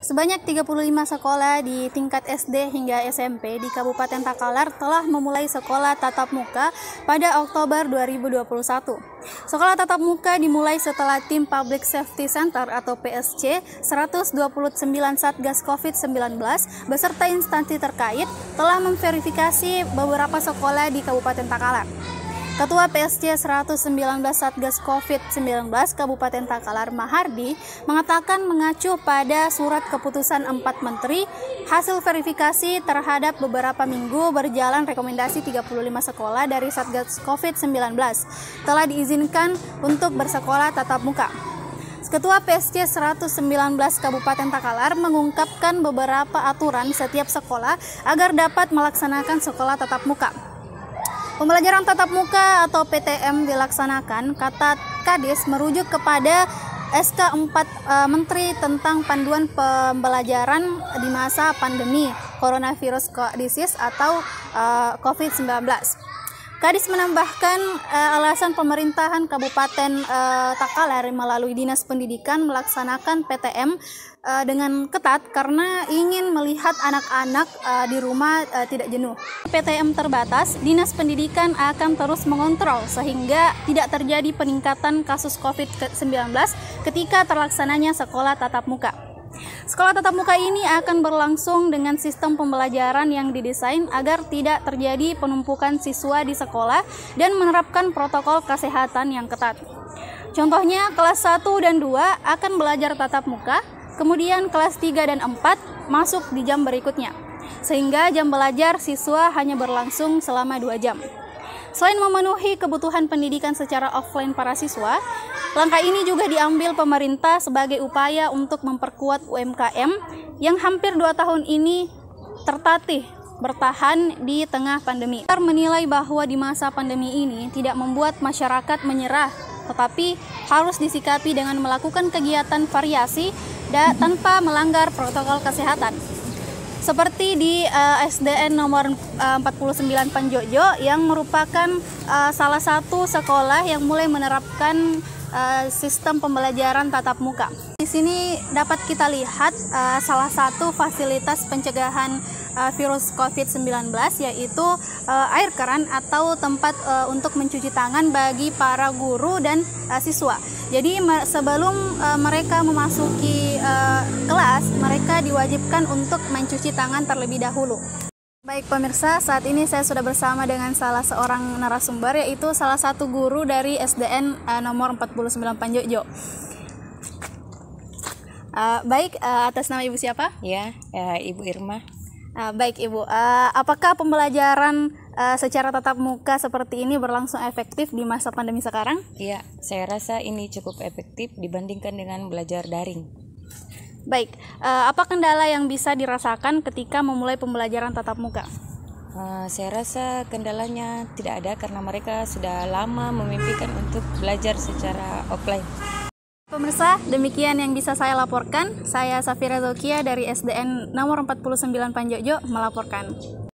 Sebanyak 35 sekolah di tingkat SD hingga SMP di Kabupaten Takalar telah memulai sekolah tatap muka pada Oktober 2021. Sekolah tatap muka dimulai setelah tim Public Safety Center atau PSC 129 Satgas COVID-19 beserta instansi terkait telah memverifikasi beberapa sekolah di Kabupaten Takalar. Ketua PSC 119 Satgas COVID-19 Kabupaten Takalar Mahardi mengatakan mengacu pada surat keputusan 4 Menteri, hasil verifikasi terhadap beberapa minggu berjalan rekomendasi 35 sekolah dari Satgas COVID-19 telah diizinkan untuk bersekolah tatap muka. Ketua PSC 119 Kabupaten Takalar mengungkapkan beberapa aturan setiap sekolah agar dapat melaksanakan sekolah tatap muka. Pembelajaran tatap muka atau PTM dilaksanakan, kata Kadis, merujuk kepada SK 4 Menteri tentang panduan pembelajaran di masa pandemi coronavirus disease atau COVID-19. Kadis menambahkan alasan pemerintahan Kabupaten Takalar melalui Dinas Pendidikan melaksanakan PTM dengan ketat karena ingin melihat anak-anak di rumah tidak jenuh. PTM terbatas, Dinas Pendidikan akan terus mengontrol sehingga tidak terjadi peningkatan kasus COVID-19 ketika terlaksananya sekolah tatap muka. Sekolah tatap muka ini akan berlangsung dengan sistem pembelajaran yang didesain agar tidak terjadi penumpukan siswa di sekolah dan menerapkan protokol kesehatan yang ketat. Contohnya, kelas 1 dan 2 akan belajar tatap muka, kemudian kelas 3 dan 4 masuk di jam berikutnya, sehingga jam belajar siswa hanya berlangsung selama 2 jam. Selain memenuhi kebutuhan pendidikan secara offline para siswa, langkah ini juga diambil pemerintah sebagai upaya untuk memperkuat UMKM yang hampir 2 tahun ini tertatih bertahan di tengah pandemi. Kita menilai bahwa di masa pandemi ini tidak membuat masyarakat menyerah, tetapi harus disikapi dengan melakukan kegiatan variasi tanpa melanggar protokol kesehatan. Seperti di SDN nomor 49 Panjojo yang merupakan salah satu sekolah yang mulai menerapkan sistem pembelajaran tatap muka. Di sini dapat kita lihat salah satu fasilitas pencegahan virus COVID-19 yaitu air keran atau tempat untuk mencuci tangan bagi para guru dan siswa. Jadi sebelum mereka memasuki kelas, mereka diwajibkan untuk mencuci tangan terlebih dahulu. Baik pemirsa, saat ini saya sudah bersama dengan salah seorang narasumber, yaitu salah satu guru dari SDN nomor 49 Panjojo. Baik, atas nama Ibu siapa? Ya, Ibu Irma. Baik Ibu, apakah pembelajaran secara tatap muka seperti ini berlangsung efektif di masa pandemi sekarang? Iya, saya rasa ini cukup efektif dibandingkan dengan belajar daring. Baik, apa kendala yang bisa dirasakan ketika memulai pembelajaran tatap muka? Saya rasa kendalanya tidak ada karena mereka sudah lama memimpikan untuk belajar secara offline. Pemirsa, demikian yang bisa saya laporkan. Saya Safira Zokia dari SDN nomor 49 Panjojo melaporkan.